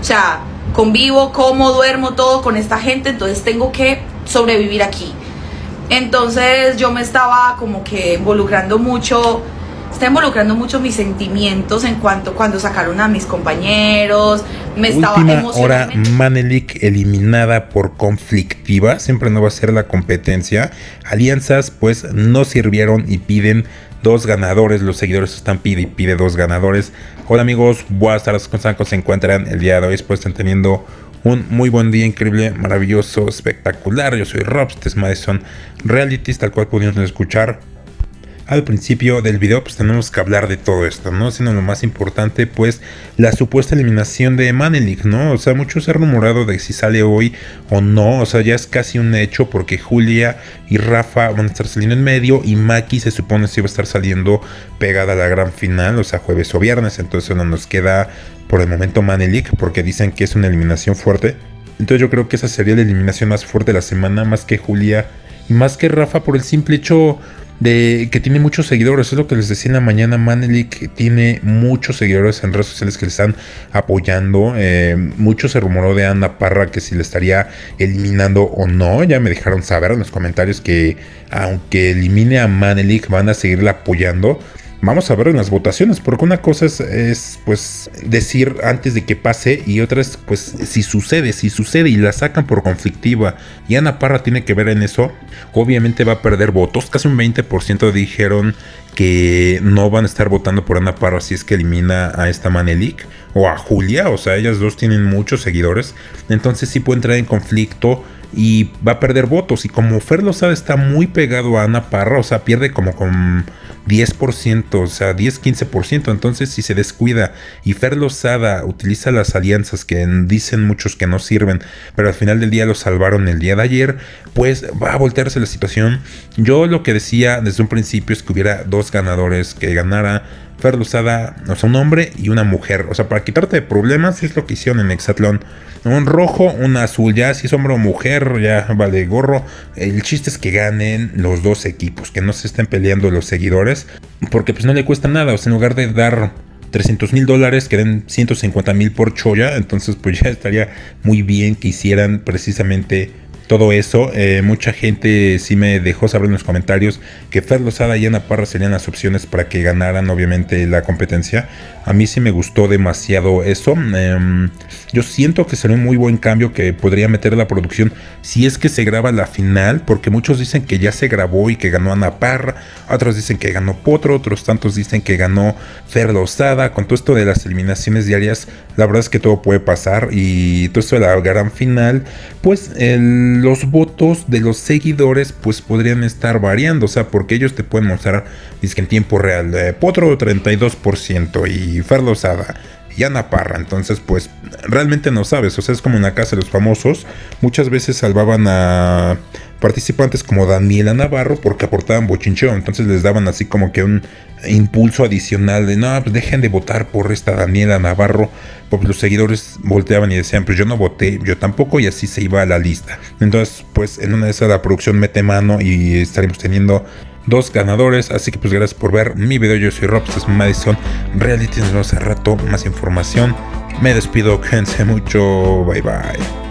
sea, convivo, como, duermo, todo con esta gente, entonces tengo que sobrevivir aquí. Entonces yo me estaba como que involucrando mucho mis sentimientos en cuanto cuando sacaron a mis compañeros. Me estaba emocionalmente. Última hora, Manelik eliminada por conflictiva. Siempre no va a ser la competencia. Alianzas pues no sirvieron y piden 2 ganadores. Los seguidores están pide 2 ganadores. Hola amigos, buenas tardes, ¿cómo se encuentran el día de hoy? Espero estén teniendo un muy buen día, increíble, maravilloso, espectacular. Yo soy Rob, este es Madison Realities, tal cual pudieron escuchar al principio del video. Pues tenemos que hablar de todo esto, ¿no? Siendo lo más importante, pues, la supuesta eliminación de Manelik, ¿no? O sea, mucho se ha rumorado de si sale hoy o no. O sea, ya es casi un hecho porque Julia y Rafa van a estar saliendo en medio y Maki se supone si va a estar saliendo pegada a la gran final, o sea, jueves o viernes. Entonces no nos queda por el momento Manelik porque dicen que es una eliminación fuerte. Entonces yo creo que esa sería la eliminación más fuerte de la semana, más que Julia y más que Rafa, por el simple hecho de que tiene muchos seguidores. Es lo que les decía en la mañana. Manelik tiene muchos seguidores en redes sociales que le están apoyando. Mucho se rumoró de Ana Parra que si le estaría eliminando o no. Ya me dejaron saber en los comentarios que aunque elimine a Manelik van a seguirla apoyando. Vamos a ver en las votaciones, porque una cosa es pues decir antes de que pase y otra es pues si sucede y la sacan por conflictiva y Ana Parra tiene que ver en eso, obviamente va a perder votos. Casi un 20% dijeron que no van a estar votando por Ana Parra si es que elimina a esta Manelik o a Julia. O sea, ellas dos tienen muchos seguidores, entonces sí puede entrar en conflicto y va a perder votos. Y como Fer Lozada está muy pegado a Ana Parra, o sea, pierde como con 10%, o sea, 10-15%. Entonces, si se descuida y Fer Lozada utiliza las alianzas que dicen muchos que no sirven, pero al final del día lo salvaron el día de ayer, pues va a voltearse la situación. Yo lo que decía desde un principio es que hubiera 2 ganadores, que ganara Fer Lozada, o sea, un hombre y una mujer. O sea, para quitarte de problemas es lo que hicieron en Hexatlón. Un rojo, un azul, ya si es hombre o mujer, ya vale gorro. El chiste es que ganen los 2 equipos, que no se estén peleando los seguidores, porque pues no le cuesta nada. O sea, en lugar de dar $300,000 que den 150,000 por cholla, entonces pues ya estaría muy bien que hicieran precisamente todo eso. Mucha gente sí me dejó saber en los comentarios que Fer Lozada y Ana Parra serían las opciones para que ganaran obviamente la competencia. A mí sí me gustó demasiado eso. Yo siento que sería un muy buen cambio que podría meter la producción si es que se graba la final, porque muchos dicen que ya se grabó y que ganó Ana Parra, otros dicen que ganó Potro, otros tantos dicen que ganó Fer Lozada. Con todo esto de las eliminaciones diarias, la verdad es que todo puede pasar, y todo esto de la gran final, pues los votos de los seguidores pues podrían estar variando, o sea, porque ellos te pueden mostrar, dice que en tiempo real, Potro 32% y Fer Lozada y Ana Parra. Entonces pues realmente no sabes, o sea, es como en la casa de los famosos. Muchas veces salvaban a participantes como Daniela Navarro porque aportaban bochincheo, entonces les daban así como que un impulso adicional de no, pues dejen de votar por esta Daniela Navarro. Pues los seguidores volteaban y decían, pues yo no voté, yo tampoco, y así se iba a la lista. Entonces pues en una de esas la producción mete mano y estaremos teniendo 2 ganadores. Así que pues gracias por ver mi video. Yo soy Rob, este es Madison Reality. Nos vemos hace rato, más información. Me despido, cuídense mucho, bye bye.